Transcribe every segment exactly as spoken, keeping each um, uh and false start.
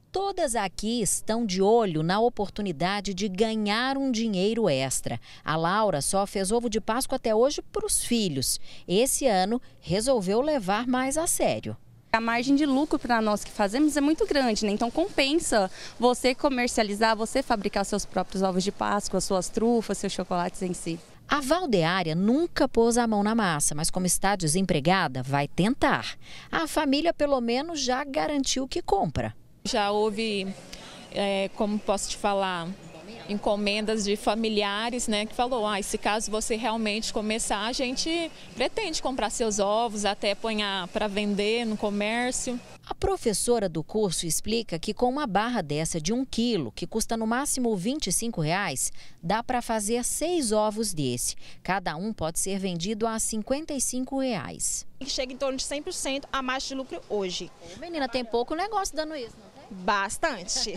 Todas aqui estão de olho na oportunidade de ganhar um dinheiro extra. A Laura só fez ovo de Páscoa até hoje para os filhos. Esse ano resolveu levar mais a sério. A margem de lucro para nós que fazemos é muito grande, né? Então compensa você comercializar, você fabricar seus próprios ovos de Páscoa, suas trufas, seus chocolates em si. A Valdeária nunca pôs a mão na massa, mas como está desempregada, vai tentar. A família pelo menos já garantiu que compra. Já houve, é, como posso te falar, encomendas de familiares, né, que falou, ah, se caso você realmente começar, a gente pretende comprar seus ovos, até põe para vender no comércio. A professora do curso explica que com uma barra dessa de um quilo, que custa no máximo vinte e cinco reais, dá para fazer seis ovos desse. Cada um pode ser vendido a cinquenta e cinco reais. Chega em torno de cem por cento a margem de lucro hoje. Menina, tem pouco negócio dando isso, não tem? Bastante.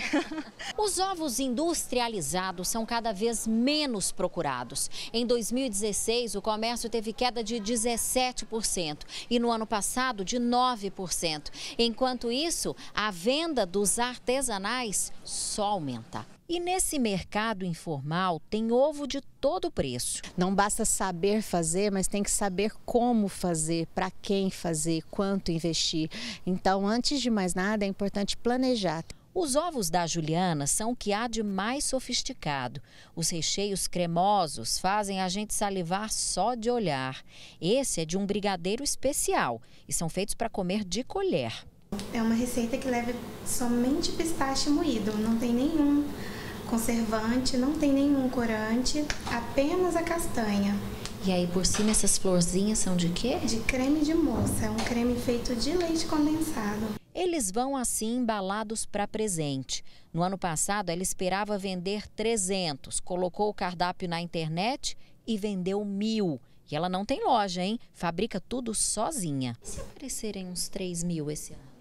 Os ovos industrializados são cada vez menos procurados. Em dois mil e dezesseis, o comércio teve queda de dezessete por cento e no ano passado de nove por cento. Enquanto isso, a venda dos artesanais só aumenta. E nesse mercado informal tem ovo de todo preço. Não basta saber fazer, mas tem que saber como fazer, para quem fazer, quanto investir. Então, antes de mais nada, é importante planejar. Os ovos da Juliana são o que há de mais sofisticado. Os recheios cremosos fazem a gente salivar só de olhar. Esse é de um brigadeiro especial e são feitos para comer de colher. É uma receita que leva somente pistache moído, não tem nenhum conservante, não tem nenhum corante, apenas a castanha. E aí por cima essas florzinhas são de quê? De creme de moça, é um creme feito de leite condensado. Eles vão assim embalados para presente. No ano passado ela esperava vender trezentos, colocou o cardápio na internet e vendeu mil. E ela não tem loja, hein? Fabrica tudo sozinha. E se aparecerem uns três mil esse ano?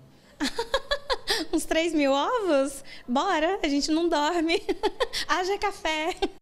Uns três mil ovos? Bora, a gente não dorme. Haja café.